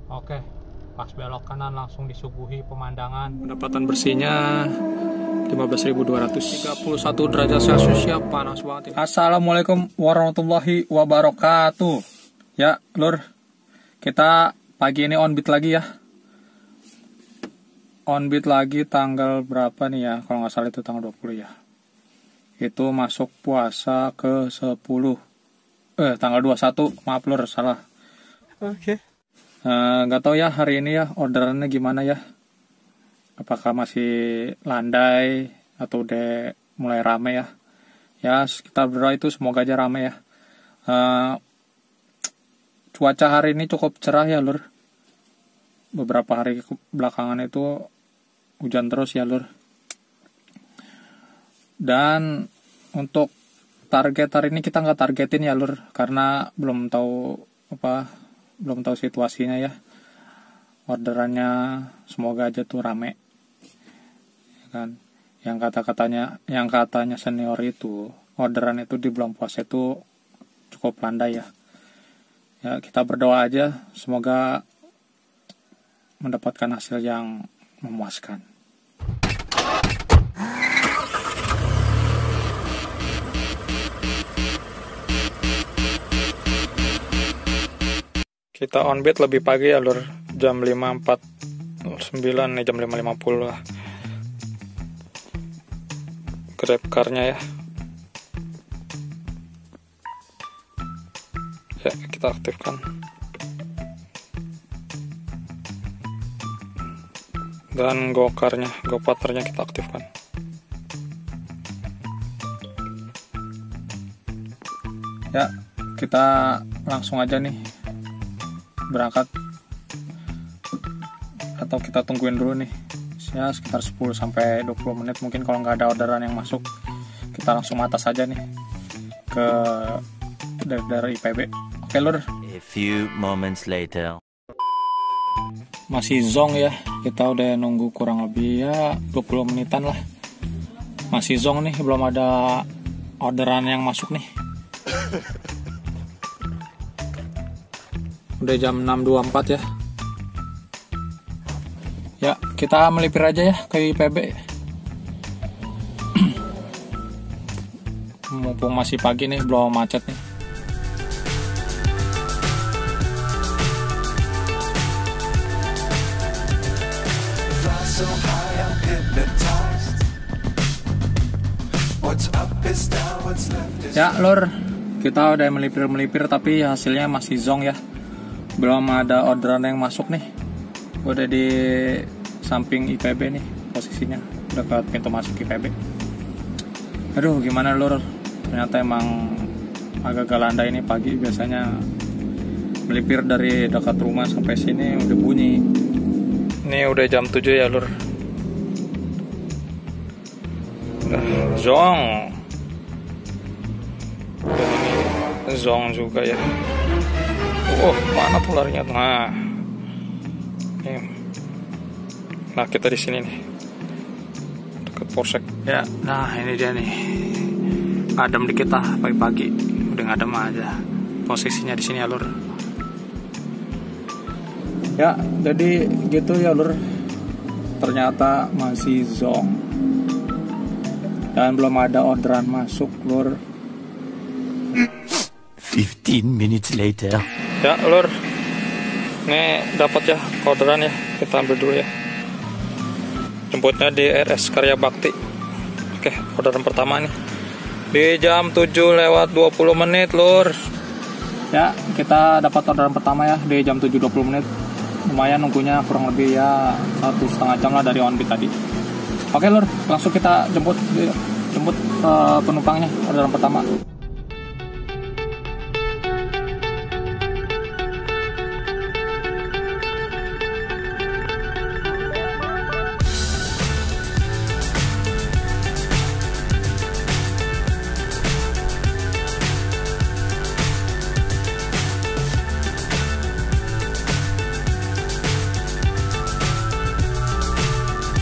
Oke, pas belok kanan langsung disuguhi pemandangan. Pendapatan bersihnya 15.200, 31 derajat Celcius ya, panas banget ya. Assalamualaikum warahmatullahi wabarakatuh. Ya lur, kita pagi ini on beat lagi ya. On beat lagi tanggal berapa nih ya, kalau nggak salah itu tanggal 20 ya. Itu masuk puasa ke 10. Tanggal 21, maaf lur, salah. Oke. Nggak tahu ya hari ini ya orderannya gimana ya. Apakah masih landai atau udah mulai rame ya. Ya kita berdoa itu semoga aja rame ya. Cuaca hari ini cukup cerah ya lur. Beberapa hari belakangan itu hujan terus ya lur. Dan untuk target hari ini kita nggak targetin ya lur, karena belum tahu situasinya ya. Orderannya semoga aja tuh rame ya kan. Yang katanya senior itu orderan itu di bulan puasa itu cukup landai ya. Ya kita berdoa aja semoga mendapatkan hasil yang memuaskan. Kita on beat lebih pagi ya lur, jam 5.49 nih, jam 5.50 lah. Grab car-nya ya. Ya kita aktifkan. Dan GoPartnernya kita aktifkan. Ya, kita langsung aja nih berangkat, atau kita tungguin dulu nih ya sekitar 10-20 menit mungkin. Kalau nggak ada orderan yang masuk, kita langsung atas aja nih ke dari IPB. Oke lur. A few moments later. Masih zong ya, kita udah nunggu kurang lebih ya 20 menitan lah. Masih zong nih, belum ada orderan yang masuk nih. Udah jam 6.24 ya. Ya kita melipir aja ya ke IPB. Mumpung masih pagi nih, belum macet nih. Ya lur, kita udah melipir tapi hasilnya masih zong ya. Belum ada orderan yang masuk nih. Udah di samping IPB nih posisinya, dekat pintu masuk IPB. Aduh gimana lur, ternyata emang agak landai ini pagi. Biasanya melipir dari dekat rumah sampai sini udah bunyi. Ini udah jam 7 ya lur. Zong. Dan ini zong juga ya. Oh, mana tuh larinya? Nah, kita di sini nih, dekat Polsek. Ya, nah ini dia nih. Adem dikit lah pagi-pagi. Udah ngadem aja. Posisinya di sini ya lur. Ya, jadi gitu ya lur. Ternyata masih zong. Dan belum ada orderan masuk lur. 15 minutes later. Ya lur, ini dapat ya orderan ya, kita ambil dulu ya. Jemputnya di RS Karya Bakti. Oke, orderan pertama nih di jam 7:20 menit lur. Ya, kita dapat orderan pertama ya di jam 7:20 menit. Lumayan nunggunya kurang lebih ya 1,5 jam lah dari on beat tadi. Oke lur, langsung kita jemput penumpangnya, orderan pertama.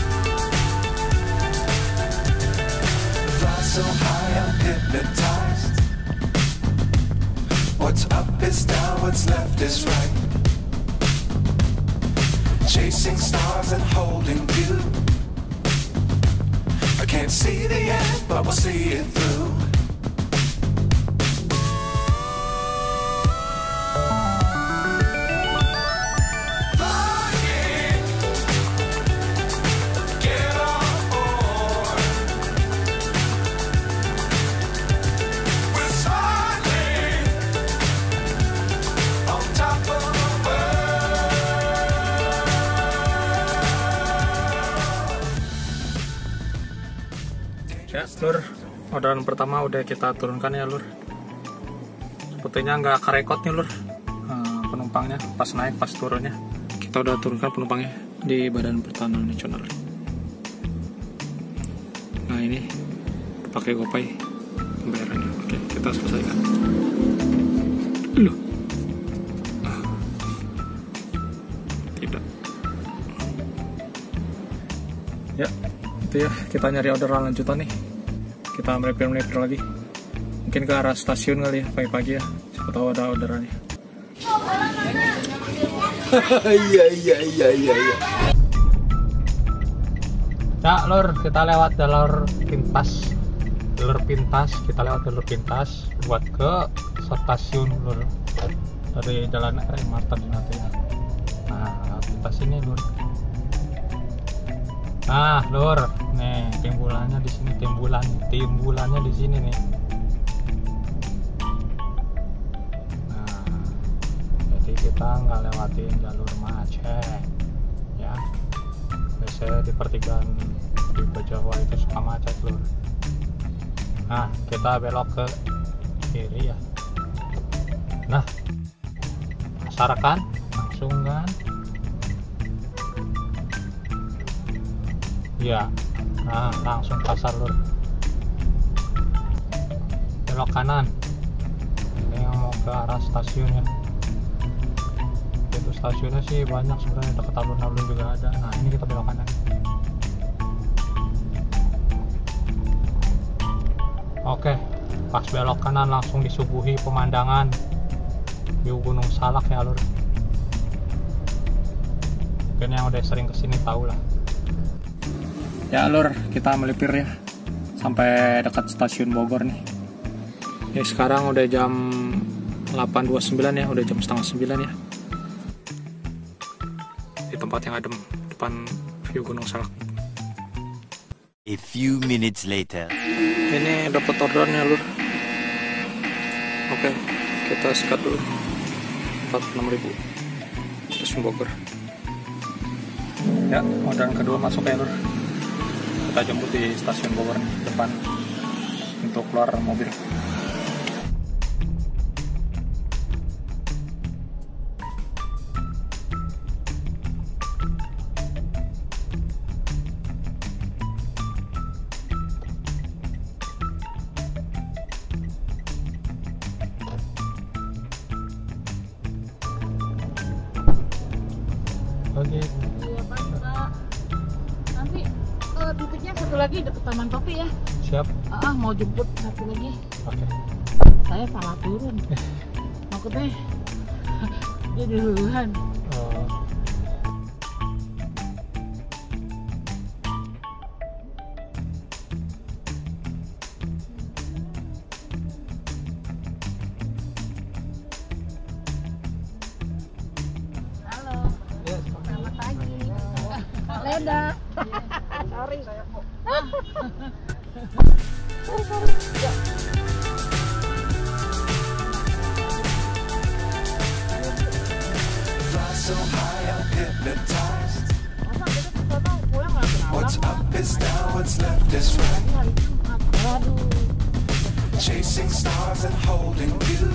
So high, I'm hypnotized. Chasing stars and holding you. I can't see the end, but we'll see it through. Ya lur, orderan pertama udah kita turunkan ya lur. Sepertinya nggak kerekot nih lur, penumpangnya pas naik pas turunnya. Kita udah turunkan penumpangnya di Badan Pertanahan Nasional. Nah ini pakai GoPay pembayarannya. Oke, kita selesaikan. Loh, tidak. Ya, itu ya, kita nyari orderan lanjutan nih. Kita melipir lagi. Mungkin ke arah stasiun kali ya, pagi-pagi ya. Siapa tahu ada orderannya. Iya. Ya lur, kita lewat jalur pintas. Kita lewat jalur pintas buat ke stasiun lur. Dari jalan R. Martin nanti ya. Nah, pintas ini lur. Nah, lur, nih timbulannya di sini, timbulannya di sini nih. Nah, jadi kita nggak lewatin jalur macet, ya. Biasanya di pertigaan di Jawa itu suka macet, lur. Nah, kita belok ke kiri ya. Nah, kasar kan, langsung kan. Ya, nah langsung pasar lur. Belok kanan. Ini yang mau ke arah stasiun ya. Itu stasiunnya sih banyak sebenarnya, dekat alun-alun juga ada. Nah ini kita belok kanan. Oke, pas belok kanan langsung disuguhi pemandangan view Gunung Salak ya lur. Mungkin yang udah sering kesini tahu lah. Ya lur, kita melipir ya sampai dekat stasiun Bogor nih. Ya sekarang udah jam 8.29 ya, udah jam setengah 9 ya. Di tempat yang adem, depan view Gunung Salak. A few minutes later. Ini dapat orderannya lur. Oke, kita sikat dulu. 46.000 stasiun Bogor. Ya, orderan kedua masuk ya lur. Kita jemput di stasiun Bogor nih, depan untuk keluar mobil. Oke. Iya Pak. Nanti titiknya satu lagi deket Taman Topi ya. Siap. Mau jemput satu lagi. Oke. Saya salah turun. Maksudnya dia duluan. Halo. Ya, Selamat pagi. Leda. Sorry. Fly so high, I'm hypnotized. What's up is down, what's left is right. Chasing stars and holding you.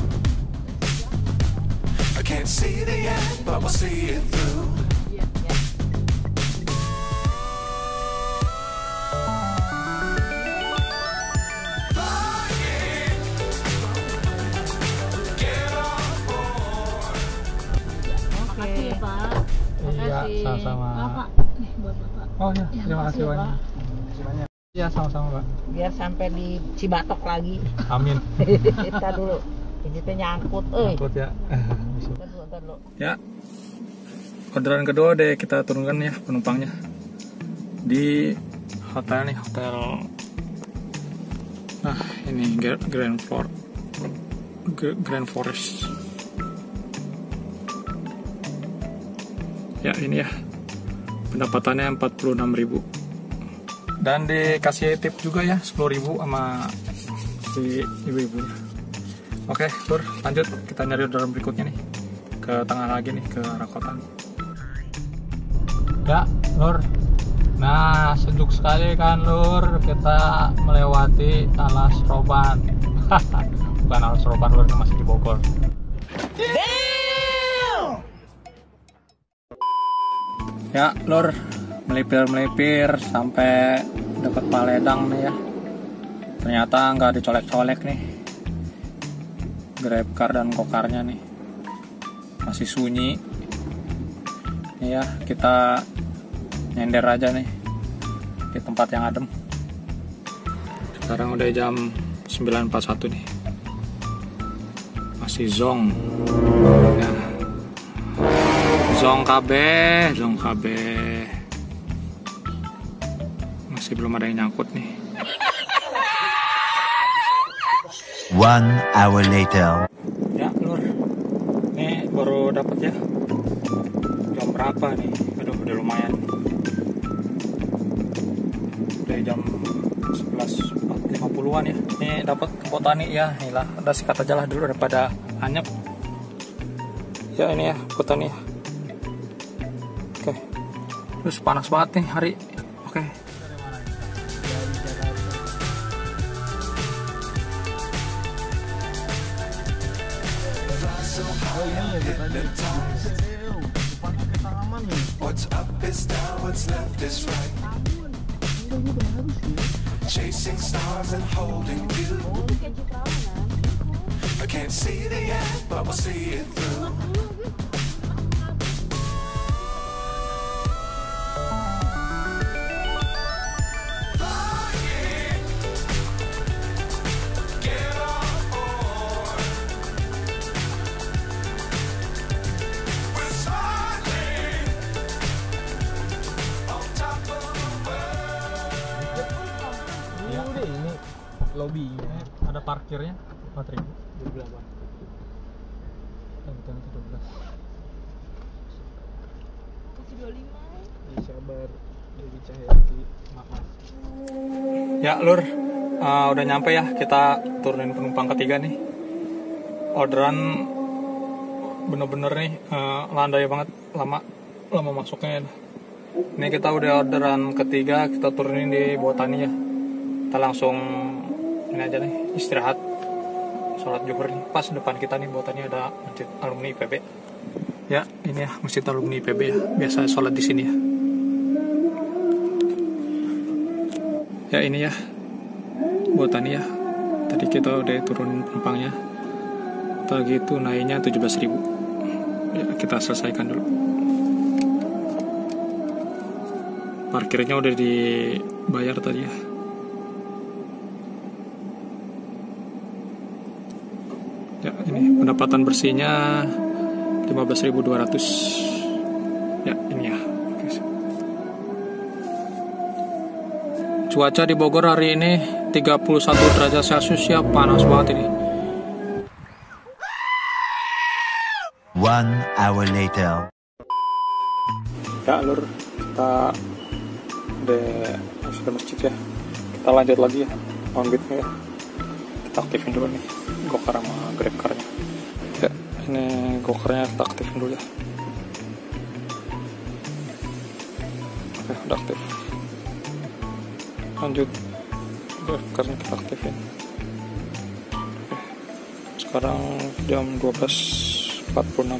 I can't see the end, but we'll see it through. Makasih ya Pak. Iya, Makasih. sama-sama. Pak. Nih buat Bapak. Oh ya, terima kasih banyak. Iya, sama-sama Pak. Biar sampai di Cibatok lagi. Amin. Kita dulu. Ini teh nyangkut, euy. Takut ya. Ntar dulu. Ya, orderan kedua deh kita turunkan ya penumpangnya di hotel nih, hotel. Nah ini Grand Forest. Ya ini ya, pendapatannya 46.000 dan dikasih tip juga ya 10.000 sama si ibu-ibunya. Oke Lur, lanjut kita nyari orderan berikutnya nih, ke tengah lagi nih, ke arah kota nih. Ya Lur, nah sejuk sekali kan Lur, kita melewati Alas Roban. Bukan Alas Roban Lur, masih di Bogor. Ya Lur, melipir sampai dekat Paledang nih ya. Ternyata nggak dicolek-colek nih Grabcar dan Gokarnya nih, masih sunyi. Ya kita nyender aja nih di tempat yang adem. Sekarang udah jam 9.41 nih, masih zong ya. Zong KB masih belum ada yang nyangkut nih. 1 hour later. Ya Lur, ini baru dapat ya. Jam berapa nih? Aduh udah lumayan. Udah jam 11.50-an ya. Ini dapat ke Botani ya. Inilah, udah sikat aja lah dulu daripada anyep. Ya ini ya Botani ya. Oke. Terus panas banget nih hari. Oke. What's up is down, what's left is right. Chasing stars and holding you. I can't see the end, but we'll see it through. Lobbynya ada parkirnya 4.000. Berapa? Kita 12. Kasih 25. Sabar, Dewi Cahyati. Maaf. Ya Lur, udah nyampe ya. Kita turunin penumpang ketiga nih. Orderan bener-bener nih landai banget, lama masuknya. Ini kita udah orderan ketiga, kita turunin di Botani ya. Kita langsung ini aja nih, istirahat, sholat zuhur nih. Pas depan kita nih Botani ada masjid alumni IPB. Ya ini ya masjid alumni IPB ya, biasa sholat di sini ya. Ya ini ya Botani ya. Tadi kita udah turunin penumpangnya. Tadi itu naiknya 17.000. Ya kita selesaikan dulu. Parkirnya udah dibayar tadi ya. Ya ini pendapatan bersihnya 15.200. Ya ini ya. Cuaca di Bogor hari ini 31 derajat Celcius ya, panas banget ini. 1 hour later. Ya Lur, kita udah masuk ke masjid ya. Kita lanjut lagi ya, onbitnya ya. Kita aktifin dulu nih Gokar sama Grabcar-nya. Ya, ini Gokar-nya kita aktifin dulu ya. Oke, udah aktif. Lanjut Grabcar-nya kita aktifin. Oke. Sekarang jam 12.46.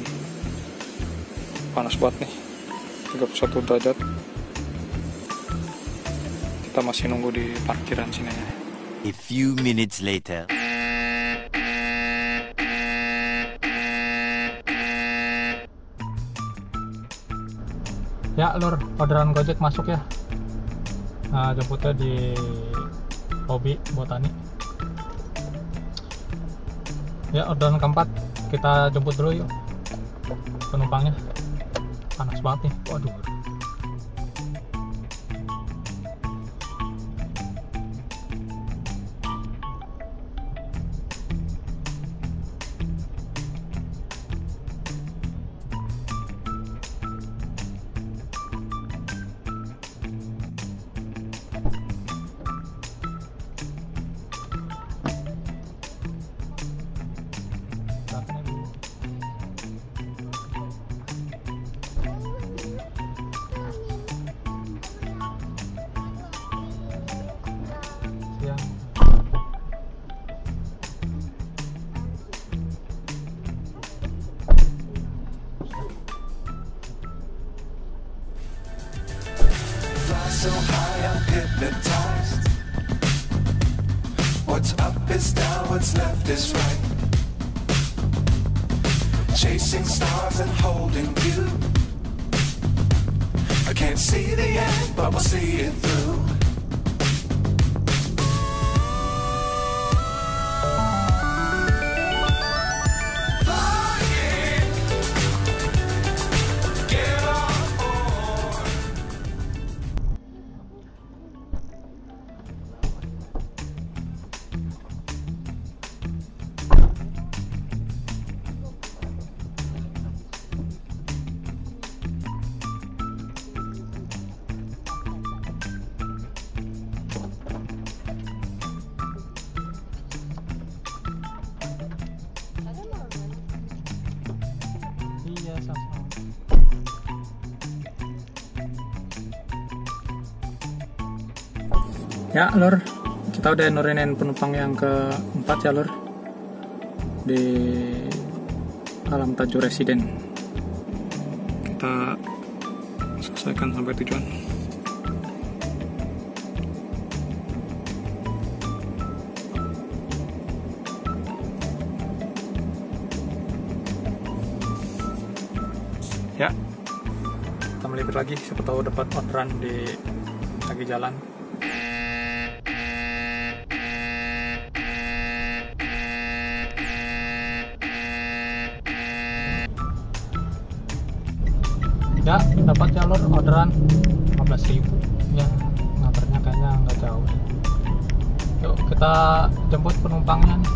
Panas banget nih, 31 derajat. Kita masih nunggu di parkiran sini ya. A few minutes later. Ya Lur, orderan Gojek masuk ya. Nah, jemputnya di lobby Botani. Ya orderan keempat, kita jemput dulu yuk penumpangnya. Panas banget nih. Waduh. So high I'm hypnotized. What's up is down, what's left is right. Chasing stars and holding you. I can't see the end, but we'll see it through. Ya lur, kita udah nurunin penumpang yang keempat ya lur, di Alam Tajo Residen. Kita selesaikan sampai tujuan. Ya, kita melipir lagi, siapa tahu dapat orderan di lagi jalan. Ya, dapat jalur orderan 15.000 ya, ngabarnya kayaknya nggak jauh. Yuk kita jemput penumpangnya nih.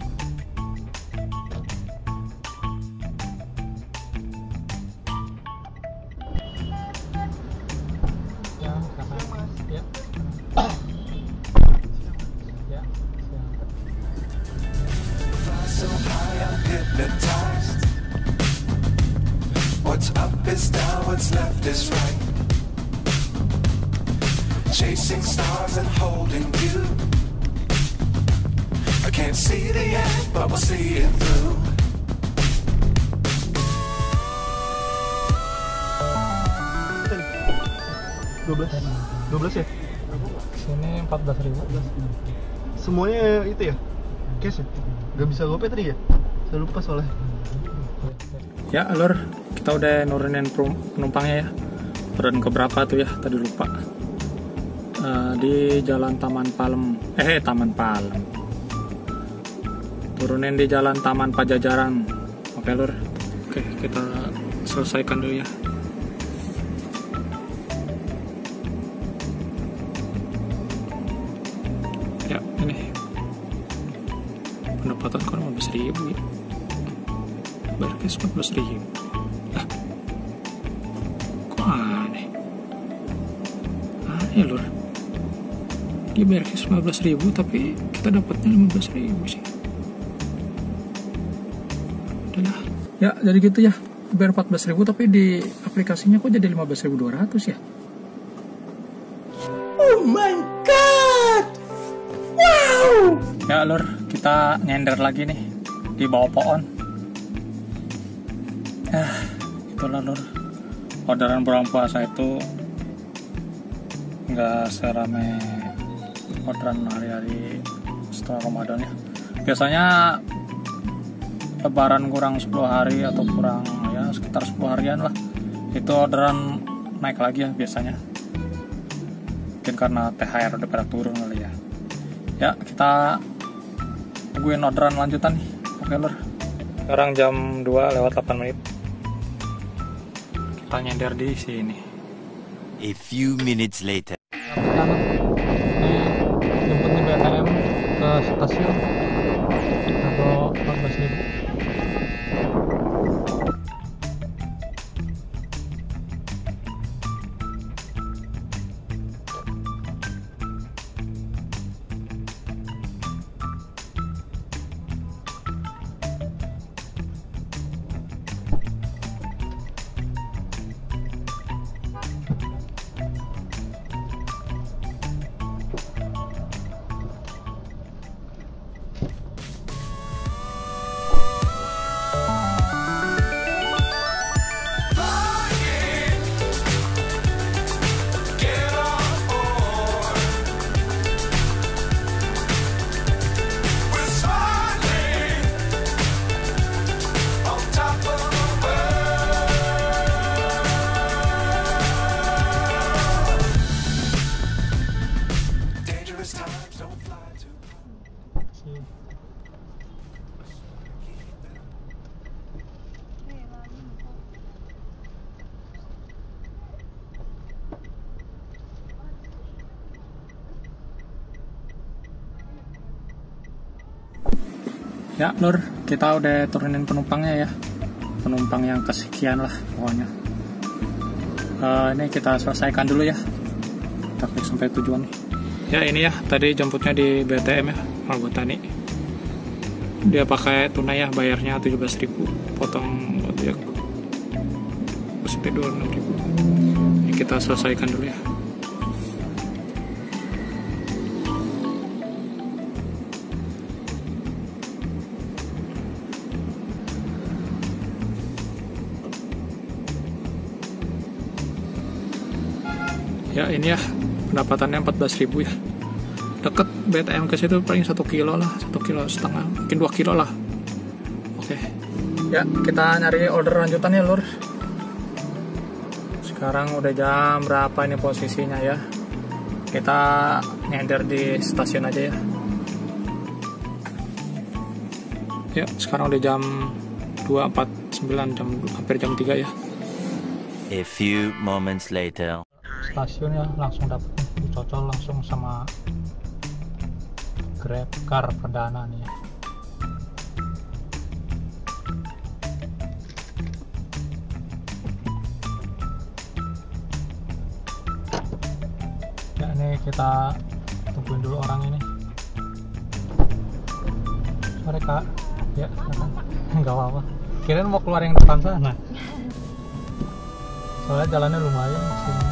Ya, kakak. Ya. Ya, So high I'm hypnotized. What's up is down, what's left is right. Chasing stars and holding you. I can't see the end, but we'll see it through. $12 ya? sini 14.000. Semuanya itu ya? Cash ya? Gak bisa GoPay tadi ya? Saya lupa soalnya. Ya lur, kita udah nurunin penumpangnya ya. Peran keberapa tuh ya, tadi lupa. Di Jalan Taman Palem. Taman Palem. Turunin di Jalan Taman Pajajaran. Oke lur. Oke, kita selesaikan dulu ya. Ya, ini pendapatan kan 15.000 ya. Barkes 14.000. Lah, kok aneh? Aneh lur. Dia Barkes 15.000 tapi kita dapatnya 15.000 sih. Udahlah. Ya, jadi gitu ya. Bayar 14.000 tapi di aplikasinya kok jadi 15.200 ya? Oh my god! Wow! Ya lur, kita nyender lagi nih di bawah pohon. Itulah lur, orderan bulan puasa itu nggak serame orderan hari-hari setelah Ramadan ya. Biasanya lebaran kurang 10 hari atau kurang ya sekitar 10 harian lah, itu orderan naik lagi ya biasanya. Mungkin karena THR udah pada turun kali ya. Ya, kita tungguin orderan lanjutan nih. Oke lur, sekarang jam 2:08. kita nyender di sini. A few minutes later. Jemput di BTM ke stasiun atau 14.000. Ya Lur, kita udah turunin penumpangnya ya. Penumpang yang kesekian lah pokoknya. Ini kita selesaikan dulu ya. Kita klik sampai tujuan nih. Ya ini ya, tadi jemputnya di BTM ya, Margotani. Dia pakai tunai ya, bayarnya 17.000, potong ojek sampai 26.000. Ini kita selesaikan dulu ya. Ya ini ya, pendapatannya 14.000 ya. Deket BTM ke situ paling 1 kilo lah, 1,5 kilo, mungkin 2 kilo lah. Oke. Ya, kita nyari order lanjutan ya Lur. Sekarang udah jam berapa ini posisinya ya. Kita nyender di stasiun aja ya. Ya, sekarang udah jam 2.49, hampir jam 3 ya. A few moments later. Stasiun ya, langsung dapet cocol langsung sama Grab Car perdana nih ya. Ya ini kita tungguin dulu orang ini. Sore Kak. Ya, nggak apa-apa. Kirain mau keluar yang depan sana. Soalnya jalannya lumayan sini.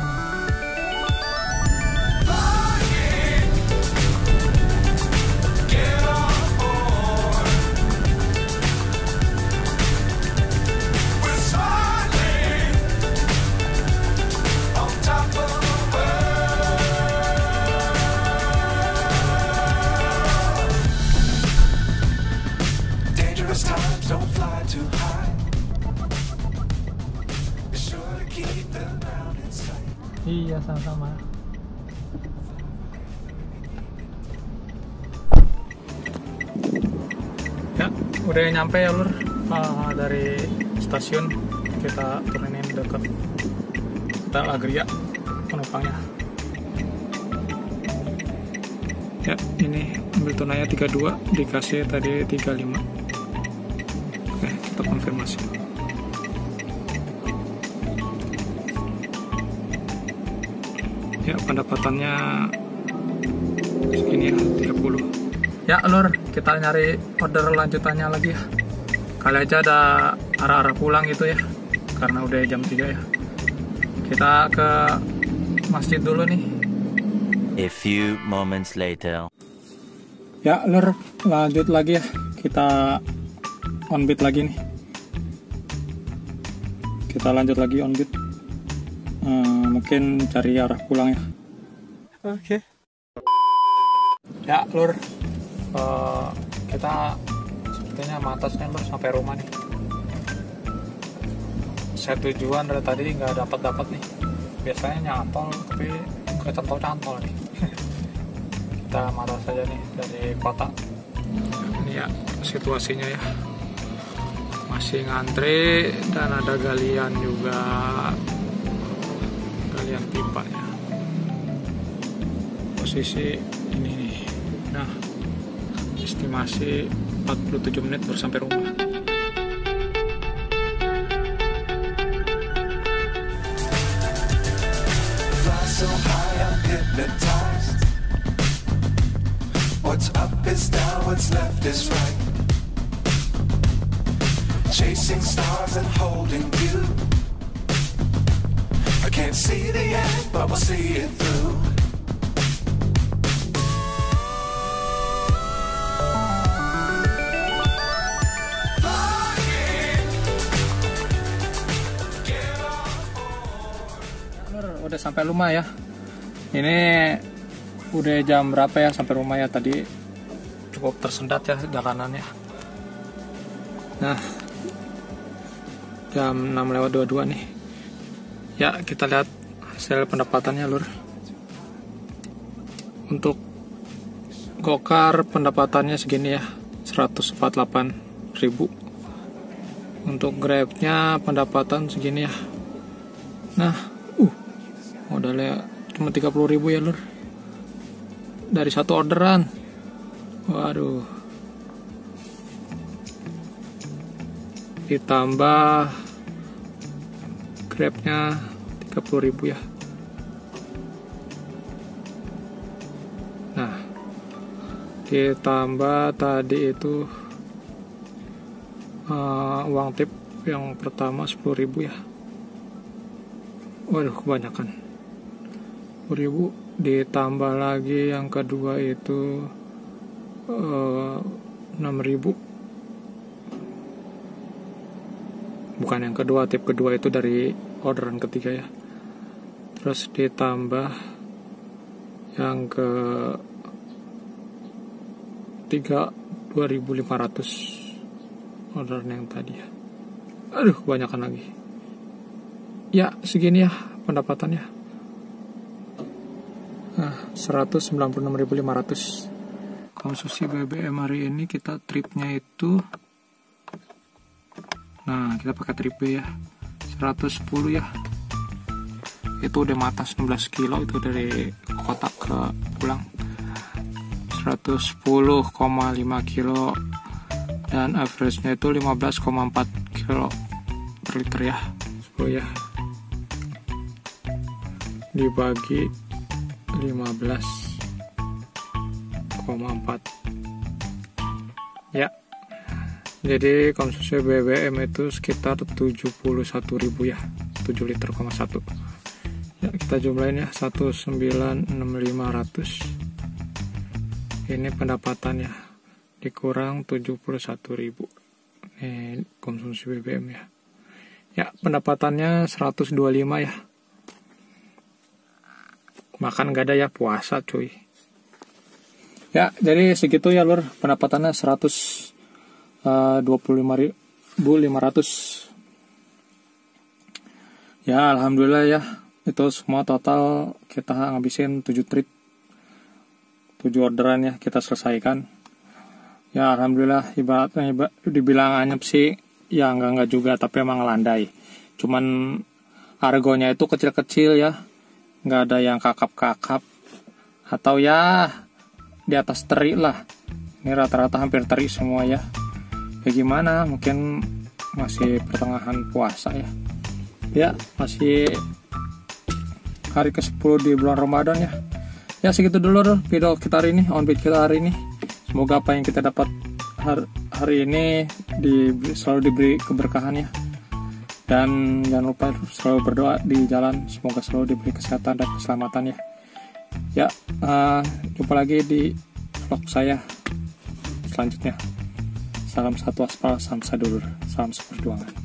Times don't fly too high. Be sure to keep the ground in sight. Iya, sama-sama. Ya, udah nyampe ya Lur. Dari stasiun kita turunin deket kita Agria penumpangnya. Ya, ini ambil tunainya 32, dikasih tadi 35. Oke, kita konfirmasi. Ya, pendapatannya segini ya, 30. Ya Lur, kita nyari order lanjutannya lagi ya. Kali aja ada arah-arah pulang gitu ya, karena udah jam 3 ya. Kita ke masjid dulu nih. A few moments later. Ya Lur, lanjut lagi ya. Kita on beat lagi nih. Kita lanjut lagi on beat. Mungkin cari arah pulang ya. Oke. Ya Lur, kita sepertinya matasnya Lur sampai rumah nih. Saya tujuan dari tadi nggak dapat nih. Biasanya nyantol tapi kecantol-cantol nih. Kita matas saja nih dari kota. Ini ya situasinya ya. masih ngantri, dan ada galian juga, galian pipa ya. Posisi ini nih. Nah, estimasi 47 menit baru sampai rumah. Fly so high, I'm hypnotized. What's up is down, what's left is right. Chasing stars and holding you. I can't see the end, but we'll see it through. Udah sampai rumah ya. Ini udah jam berapa ya sampai rumah ya? Tadi cukup tersendat ya jalanannya. Nah, jam 6:22 nih. Ya, kita lihat hasil pendapatannya, Lur. Untuk gokar pendapatannya segini ya, 148.000. Untuk grabnya pendapatan segini ya. Nah, modalnya cuma 30.000 ya, Lur. Dari satu orderan. Waduh. Ditambah grabnya 30.000 ya. Nah, ditambah tadi itu uang tip yang pertama 10.000 ya. Waduh, kebanyakan. 10.000 ditambah lagi yang kedua itu 6.000. Bukan yang kedua, tip kedua itu dari orderan ketiga ya. Terus ditambah yang ke 2.500 orderan yang tadi ya. Aduh, kebanyakan lagi. Ya, segini ya pendapatannya. Nah, 196.500. Konsumsi BBM hari ini kita tripnya itu, nah kita pakai trip B ya, 110 ya. Itu udah mata 19 kilo itu dari kota ke pulang. 110,5 kilo dan average-nya itu 15,4 kilo per liter ya. 10 ya. Dibagi 15,4 ya. Jadi konsumsi BBM itu sekitar 71.000 ya, 7 liter, 1. Ya, kita jumlahin ya, 196.500. Ini pendapatannya dikurang 71.000. Ini konsumsi BBM ya. Ya, pendapatannya 125 ya. Makan gak ada ya, puasa cuy. Ya, jadi segitu ya, Lur. Pendapatannya 125.500. Ya, alhamdulillah ya. Itu semua total kita ngabisin 7 trip. 7 orderan ya kita selesaikan. Ya, alhamdulillah, ibaratnya dibilang anyep sih, ya enggak juga, tapi emang landai. Cuman argonya itu kecil-kecil ya. Nggak ada yang kakap-kakap atau ya di atas teri lah. Ini rata-rata hampir teri semua ya. Ya gimana, mungkin masih pertengahan puasa ya. Ya, masih hari ke-10 di bulan Ramadan ya. Ya, segitu dulu video kita hari ini, onbeat kita hari ini. Semoga apa yang kita dapat hari ini selalu diberi keberkahan ya. Dan jangan lupa selalu berdoa di jalan, semoga selalu diberi kesehatan dan keselamatan ya. Ya, jumpa lagi di vlog saya selanjutnya. Salam satu aspal, salam sadulur, salam seperjuangan.